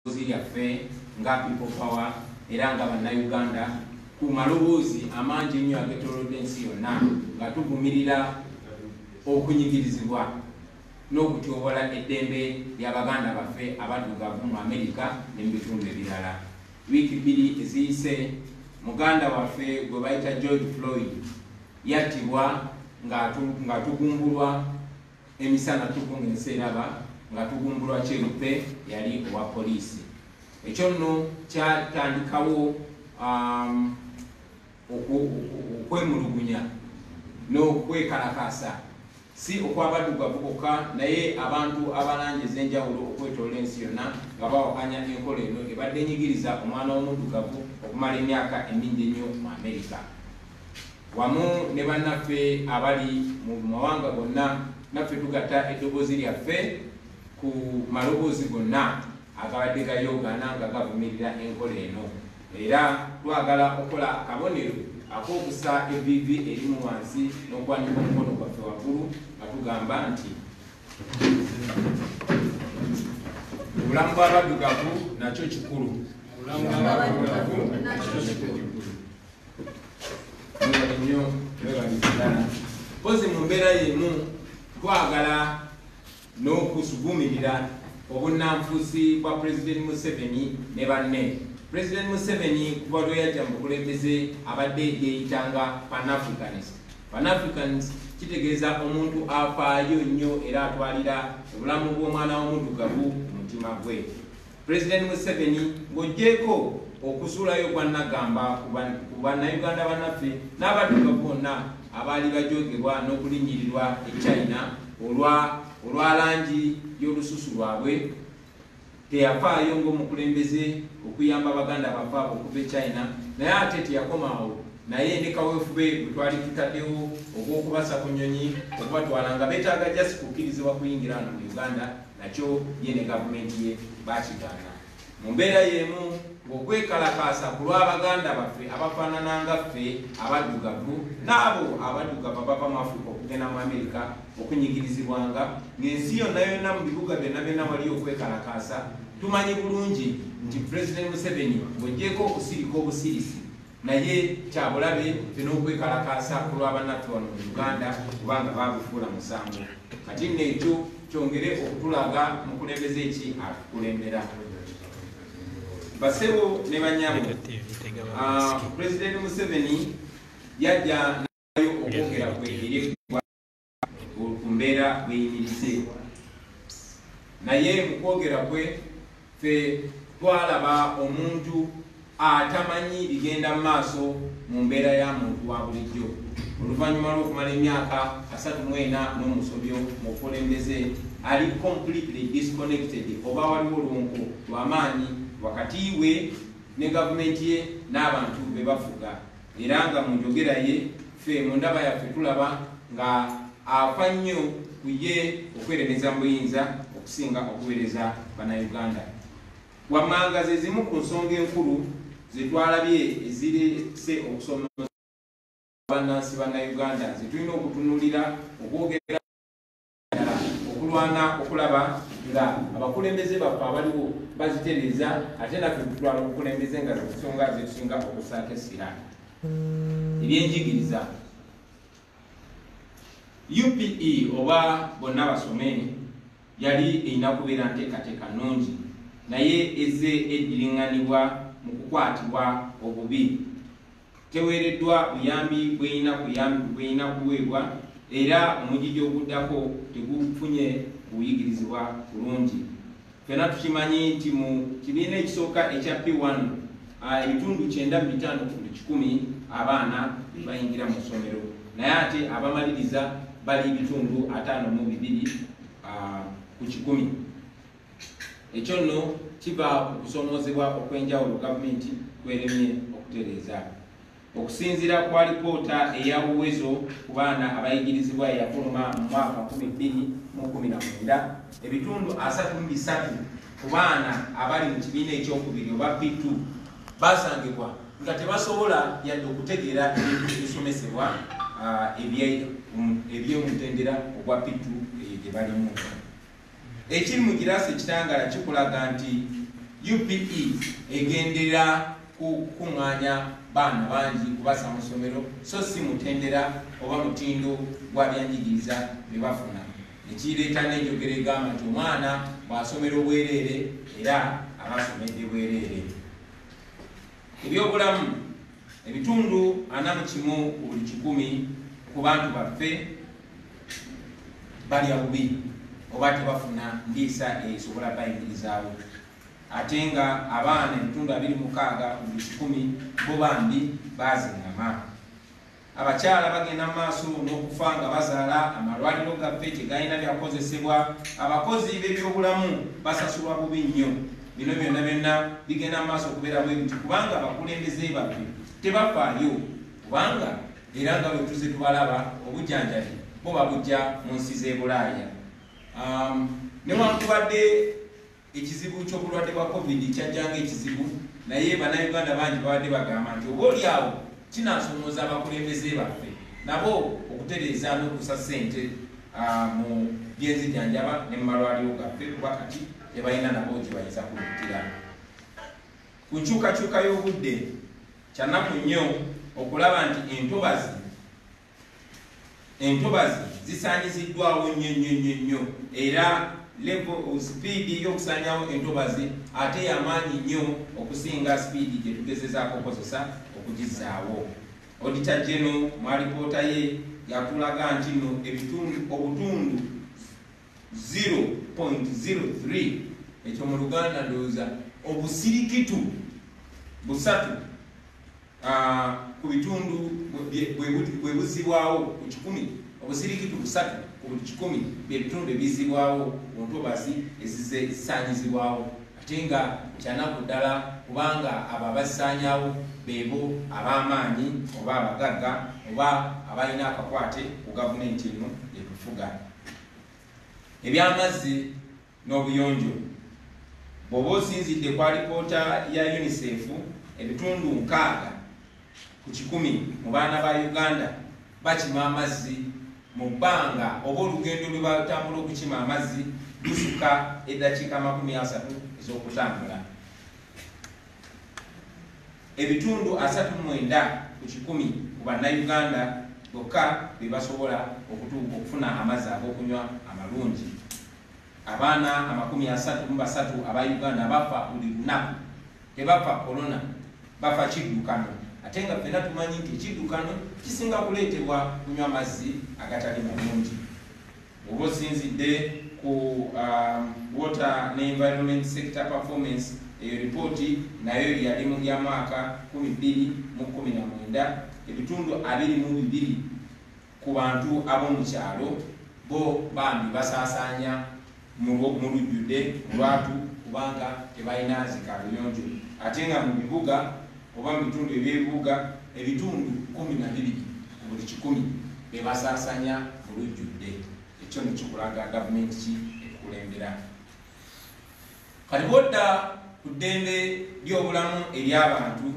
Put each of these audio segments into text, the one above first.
yaffe nga people power era nga bannayuganda ku maloboozi amangi ennyo agetolodde ensi yonna nga tuvumirira okunyigirizibwa n'okutyobola eddembe ly'abaganda baffe abaddugavu mu Amerika ne mu bitundu ebirala. Wiiki bbiri eziyise muganda waffe gwe bayita George Floyd yattibwa nga tugumbulwa emisana tukunga enseeraba nga tugumbulwa kyerupe yali owa poliisi. Ekyo nno kyatandikawo okwemulugunya n'okwekalakaasa si okw'abaddugavu bokka naye abantu abalangi ez'enjawulo okwetoloola ensi yonna nga bawakanya enkola eno ebadde enyigiriza omwana w'omuddugavu okumala emyaka emingi ennyo mu Amerika. Wamu ne bannaffe abali mu mawanga gonna naffe tugatta eddoboozi lyaffe ku maloboozi gonna agabadde gayogaana nga gavumirira enkola eno, era twagala okukola akabonero ak'okussa evviivi erimu wansi n'okwanika omukono gwaffe waggulu nga tugamba nti obulamu bw'abaddugavu nakyo kikulu. Mpozi mu mbeera y'emu twagala n'okusugumirira obunnanfuusi bwa President Museveni ne banne. President Museveni kuba lwe yajja mu bukulembeze abadde yeeyitanga Pan-Africanist. Pan-Africanist kitegeeza omuntu afaayo nnyo era atwalira obulamu bw'omwana w'omuddugavu ku mutima gwe. President Museveni ng'oggyeko okusuulayo kwannagamba ku bannayuganda bannaffe n'abaddugavu bonna abaali bajogerwa n'okulinnyirirwa e China olwa langi y'olususu lwabwe. Teyafaayo ng'omukulembeze okuyamba abaganda baffe okuva e China, naye ate teyakomaawo naye ne kaweefube bwe twali tutaddewo ogw'okubasa ku nnyonyi okubatwala nga beetaaga just kukkirizibwa kuyingira wano mu Uganda, nakyo ye ne gavumenti ye baakigaana. Mu mbeera y'emu ng'okwekalakaasa ku lw'abaganda baffe abafaanana nga ffe abaddugavu n'abo abaddugavu abava mu Afrika okugenda mu Amerika okunyigirizibwanga ng'ensi yonna yonna mu bibuga byonna byonna wali okwekalakaasa. Tumanyi bulungi nti President Museveni ng'oggyeko okusirika obusirisi naye kyabulabe n'okwekalakaasa ku lw'abannaffe wano mu Uganda kubanga baabufuula musango. Kati nno ekyo kyongere okutulaga mukulembeze ki atukulembera. Basebo ne banyabo, President Museveni yajja nayo okwogera kwe eri ku mbeera bweyimirize, naye mu kwogera kwe ffe twalaba omuntu atamanyi bigenda mu maaso mu mbeera ya muntu wa bulijjo. Oluvannyuma lw'okumala emyaka 34 n'omusobyo mu bukulembeze ali completely disconnected, oba waliwo olwonko lw'amaanyi wakati we ne gavumenti ye n'abantu be bafuga, era nga mu njogera ye ffe mu ndaba yaffe tulaba nga afa nnyo ku ye okweremeza mu buyinza okusinga okuweereza bannayuganda. Wammanga ze zimu ku nsonga enkulu ze twalabye ezirese okusomesa bannansi bannayuganda ze tulina okutunuulira okwogera okulwana okulaba nga abakulembeze baffe abaliwo bazitereeza ate naffe tutwala obukulembeze nga zensonga zetusinga okusaakesira. Ebyenjigiriza UPE oba bonna basome yali erina kubeera nteekateeka nnungi naye ezze eddiriŋŋanibwa mu kukwatibwa obubi. Teweereddwa buyambi bweyina kuweebwa era omugigi oguddako tegufunye kuyigirizibwa bulungi. Ffenna tukimanyi nti mu kibiina ekisooka ekya P1 ebitundu 95 ku 100 abaana bayingira mu ssomero, naye ate abamaliriza bali bitundu 52 ku 100. Ekyo nno kiva ku kusomoozebwa okw'enjawulo gavumenti kweremye okutereeza. Okusinziira kwa alipoota ey'obuwezo ku baana abayigirizibwa eyafuluma mu mwaka 2019, ebitundu 33 ku baana abali mu kibiina ekyokubiri oba P2 basangibwa nga tebasobola yadde okutegeera ebintu ebisomesebwa eby'omutendera ogwa P2 gye balimu. Ekiri mu kiraasi ekitangala kikulaga nti UPE egendera kukuŋŋaanya baana bangi kubasa mu ssomero so si mutendera oba mutindo gwa byanjigiriza bye bafuna nekireeta n'enjogera egamba nti omwana bw'asomera obwereere era aba asomedde bwereere. Ebyobulamu ebitundu 41 ku buli 100 ku bantu baffe balya bubi oba tebafuna ndiisa esobola bayingirizaawo ate nga abaana ebitundu 26 ku buli 100 bo bambi bazingama. Abakyala bagenda maaso n'okufa nga bazaala, amalwaliro gaffe tegalina byakozesebwa, abakozi b'ebyobulamu basasulwa bubi nnyo. Bino byonna byonna bigenda maaso okubeera bwe biti kubanga abakulembeze baffe tebafaayo kubanga era nga bwe tuze tubalaba obujjanjabi bo babujja mu nsi z'e Bulaaya. Newankubadde ekizibu ky'obulwadde bwa COVID kyajjanga ekizibu, naye bannayuganda bangi babadde bagamba nti obaolyawo kinasomooza abakulembeze baffe nabo okutereeza n'okusa ssente mu byenzijjanjaba ne mu malwaliro gaffe kuba kati tebalina nabo gye bayinza kulutira. Ku nkyukakyuka y'obudde kyannaku nnyo okulaba nti entobazi zisaanyiziddwawo nnyo era level speed y'okusaanyawo entobazi ate y'amaanyi nnyo okusinga speed gye tugezezaako okukozesa okugizaawo. Auditor General mu alipoota ye yatulaga nti no obutundu 0.03 ekyo mu Luganda ndowooza obusirikitu 3 ku bitundu bwe buzibwawo ku 100, obusirikitu 3 ku buli 100 bye bitundu ebizibwawo ku ntobazi ezisaanyizibwawo ate nga kyanaku ddala kubanga abo abazisaanyaawo beebo ab'amaanyi oba abagagga oba abalina akakwate ku gavumenti eno etufuga. Ebyamazzi n'obuyonjo bw'oba osinzidde ku alipoota ya UNICEF ebitundu 60 ku 100 mu baana ba Uganda bakima amazzi mu bbanga oba olugendo lwe batambula okukima amazzi lusuka eddakiika 30 ez'okutambula. Ebitundu 39 ku 100 ku bannayuganda bokka be basobola okufuna amazzi ag'okunywa amalungi. Abaana 33 aba Uganda bafa buli lunaku, tebafa korona, bafa kiddukano ate nga ffenna tumanyi nti ekiddukano kisinga kuleetebwa kunywa amazzi agatali malungi. Oba osinzidde ku water ne environment sector performance, eyo ripooti nayo yali mu ya mwaka 2019, ebitundu 22 ku bantu ab'omu kyalo bo bambi basaasaanya mu lujjudde lwatu kubanga tebalina zikabuyonjo ate nga mu bibuga oba mu bitundu eby'ebibuga ebitundu 12 ku buli 100 be basaasaanya mu lujjudde. Ekyo nekikulaga gavumenti ki ekulembera. Kati bwodda ku ddembe ly'obulamu ery'abantu,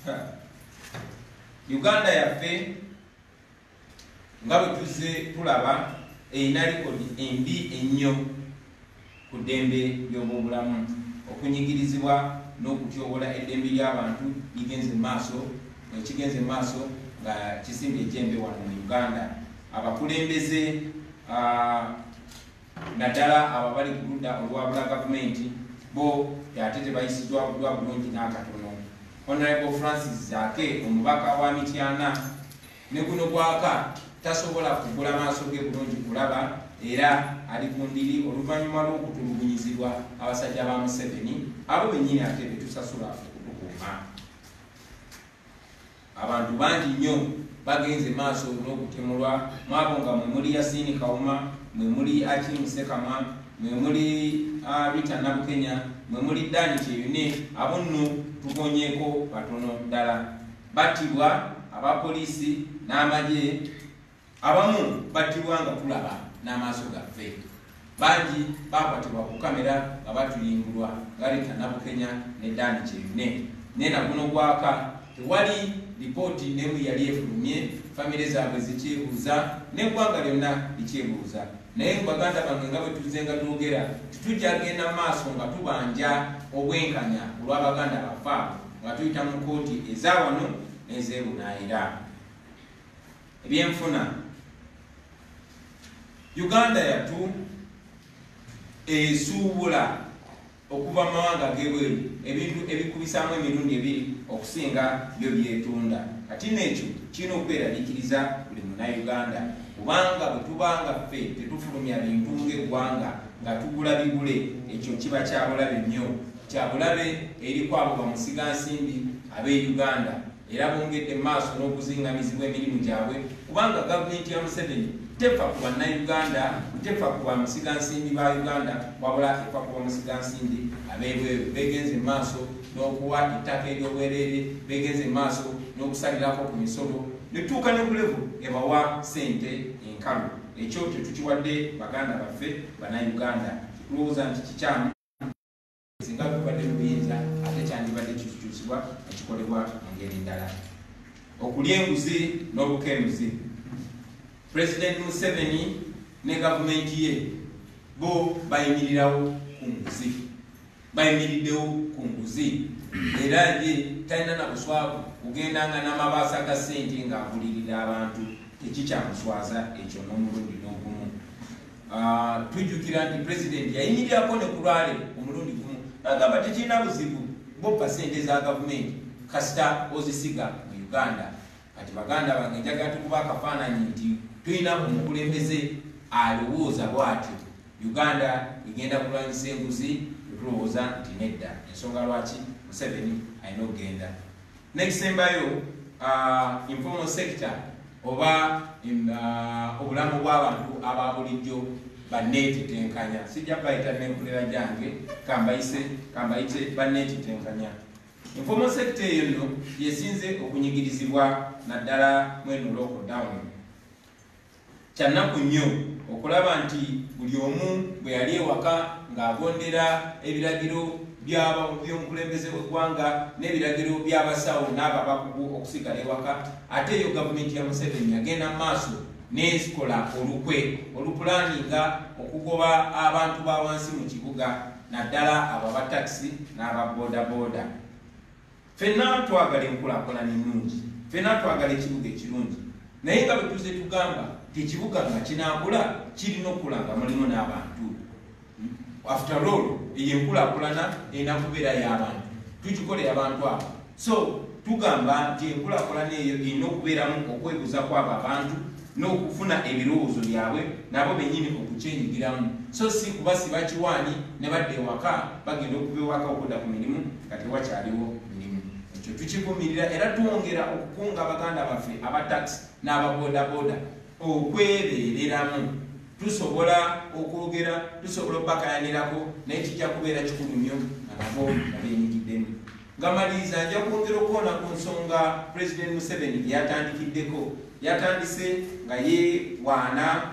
Uganda yaffe nga bwe tuzze tulaba erina likodi embi ennyo ku ddembe ly'obulamu. Okunyigirizibwa n'okutyobola eddembe ly'abantu ligenze maaso nga kisimbye ejjembe wano mu Uganda. Abakulembeze naddala abo bali ku ludda olwabula gavumenti bo ate tebayisiddwa budwa bulungi n'akatono. Honorable Francis Zaake omubaka wa Mityana ne guno gwaka tasobola kugula maaso ge bulungi kulaba era ali ku ndiri oluvannyuma lw'okutulugunyizibwa abasajja ba Museveni abo bennyini ate betusasula okutukuuma. Abantu bangi nnyo bagenze maaso n'okutemulwa mwabo nga mwe muli Yasini Kawuma, mwe muli Akim Sekama, mwe muli Rita Nabukenya, mwe muli Dani Kyeyune. Abo nno tugonyeeko batono ddala. Battibwa abapoliisi n'amagye, abamu battibwa nga tulaba n'amaaso gaffe. Bangi bakwatibwa ku kamera nga batuyimbulwa nga Rita Nabukenya ne Dani Kyeyune. Naye na guno gwaka tewali lipooti n'emu yali efulumye, famire zaabwe zikyebuuza n'eggwanga lyonna likyebuuza. Naye mu baganda bange nga bwe tuzze nga twogera titujja genda maaso nga tubanja obwenkanya olw'abaganda baffe nga tuyita mu kooti eza wano n'ezeebunaayira. Ebyenfuna, Uganda yatu esuubula okuva mu mawanga g'ebweru ebintu ebikubisaamu emirundi ebiri okusinga byo byetunda. Kati n'ekyo kirina okweraliikiriza buli munnayuganda, kubanga bwe tubanga ffe tetufulumya bintu ng'eggwanga nga tugula bigule, ekyo kiba kyabulabe nnyo, kyabulabe eri kwabo bamusigansimbi ab'e Uganda, era bongedde maaso n'okuzingamizibwa emirimu gyabwe, kubanga gavumenti ya Museveni tefa ku bannayuganda, tefa ku bamusigansimbi ba Uganda, wabula efa ku bamusigansimbi ab'ebweru. Begenze maaso n'okuwa ettaka ery'obwereere, begenze maaso n'okusalirako ku misolo, netuuka ne ku levu ebawa ssente enkalu. Ekyo tetukiwadde baganda baffe bannayuganda, tulowooza nti kikyamu singa tubadde mu buyinza ate kyandibadde kikyusibwa ekikolebwa mu ngeri endala. Okulya enguzi n'obukenuzi. President Museveni ne gavumenti ye bo bayimirirawo ku nguzi, bayimiriddewo ku nguzi, era ye talina na buswavu kugendanga n'amabaasa ga ssente ng'agulirira abantu, tekikyamuswaza ekyo n'omulundi n'ogumu. Tujjukira nti pulezidenti yayimirirako ne ku lwale omulundi gumu agamba tekirina buzibu boppa ssente za gavumenti kasita ozisiga mu Uganda. Kati baganda bange njagala tukuba akafaananyi nti tulina omukulembeze alowooza bw'atyo, Uganda igenda kulwanyisa enguzi, tulowooza nti nedda. Ensonga lwaki Museveni alina okugenda. Nekisembayo informal sector oba obulamu bw'abantu aba bulijjo banneetitenkanya. Sijja bayita n'enkolera gyange, kambayite banneetitenkanya. Informal sector eyo nno yesinze okunyigirizibwa naddala mweno lockdown. Kyannaku nnyo okulaba nti buli omu bwe yali ewaka ng'agondera ebiragiro by'omukulembeze w'eggwanga n'ebiragiro by'abasawo n'ababakugu okusigala ewaka. Ate eyo gavumenti ya Museveni yagenda mu maaso n'ezikola olupulaaninga okugoba abantu ba wansi mu kibuga, naddala abo aba takisi n'aba boodabooda. Ffenna twagala enkulaakulana ennungi, ffenna twagala ekibuga ekirungi, naye nga bwe tuze tugamba ekibuga nga kinaakula kirina okukula nga mulimu n'abantu. After all, eyo enkulaakulana erina kubeera y'abantu, tugikole abantu abo. So tugamba nti enkulaakulana eyo erina okubeeramu okwebuuza kw'abo abantu n'okufuna ebirowoozo byabwe nabo bennyini okukyenyigiramu, so si kubasiba kiwaani ne badda ewaka bagenda okuba ewaka okudda ku mirimu nga tewakyaliwo mirimu. Ekyo tukivumirira era twongera okukunga baganda baffe aba takisi n'ababoodabooda okwebeereramu. Tusobola okwogera, tusobola obbakayanirako, naye kijja kubeera kikulu nnyo nga nabo babeenyigiddemu. Ngamaliriza nja kwongera okuwona ku nsonga President Museveni yatandikiddeko. Yatandise nga yeewaana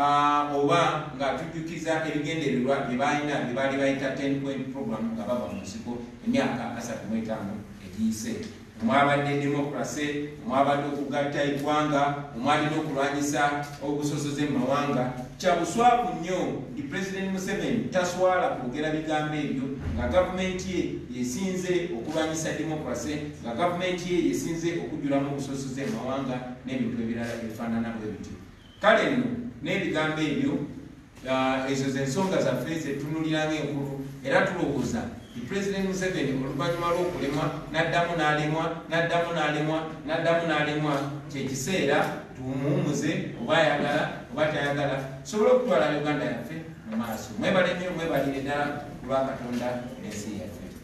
oba ng'atujjukiza ebigendererwa bye balina bye baali bayita 10-point program nga bava mu nsiko emyaka 35 egiyise. Omwabadde demokrasi, omwabadde okugatta eggwanga, omwalina okulwanyisa obusosoze mu mawanga. Kya buswavu nnyo ndi President Museveni taswala kwogera bigambo ebyo nga gavumenti ye yesinze okulwanyisa demokrasi, nga gavumenti ye yesinze okujjulamu obusosoze mu mawanga n'ebintu ebirala ebifaanana bwe bityo. Kale nno n'ebigambo ebyo ezo z'ensonga zaffe ze tunulira ng'enkulu, era tulowooza President Museveni oluvannyuma lw'okulemwa n'addamu n'alemwa kyekiseera tumuwumuze oba ayagala oba tayagala tusobole okutwala Uganda yaffe mu maaso. Mwebale nnyo, mwebalire ddala ku lwa Katonda n'ensi yaffe.